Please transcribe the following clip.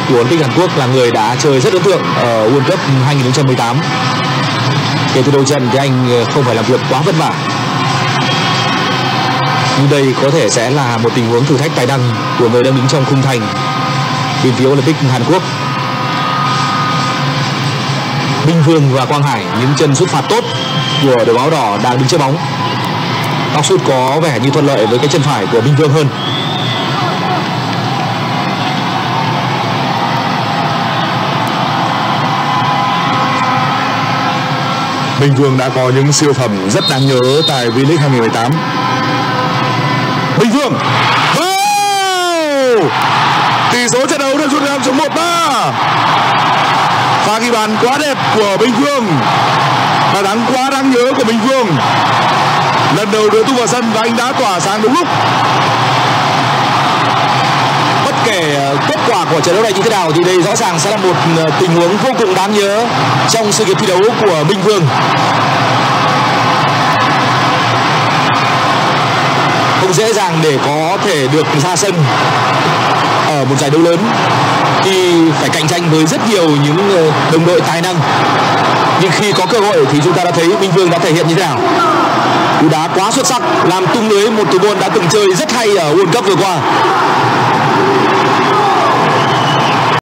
của Olympic Hàn Quốc là người đã chơi rất ấn tượng ở World Cup 2018. Kể từ đầu trận thì anh không phải làm việc quá vất vả. Nhưng đây có thể sẽ là một tình huống thử thách tài năng của người đang đứng trong khung thành bên phía Olympic Hàn Quốc. Minh Vương và Quang Hải, những chân sút phạt tốt của đội áo đỏ đang đứng trước bóng. Góc sút có vẻ như thuận lợi với cái chân phải của Minh Vương hơn. Minh Vương đã có những siêu phẩm rất đáng nhớ tại V-League 2018. Minh Vương, tỷ số trận đấu được rút ngắn xuống 1-3. Pha ghi bàn quá đẹp của Minh Vương, và thắng quá đáng nhớ của Minh Vương. Lần đầu đưa tung vào sân và anh đã tỏa sáng đúng lúc. Bất kể kết quả của trận đấu này như thế nào thì đây rõ ràng sẽ là một tình huống vô cùng đáng nhớ trong sự nghiệp thi đấu của Minh Vương. Không dễ dàng để có thể được ra sân ở một giải đấu lớn thì phải cạnh tranh với rất nhiều những đồng đội tài năng. Nhưng khi có cơ hội thì chúng ta đã thấy Minh Vương đã thể hiện như thế nào. Cú đá quá xuất sắc làm tung lưới một thủ môn đã từng chơi rất hay ở World Cup vừa qua.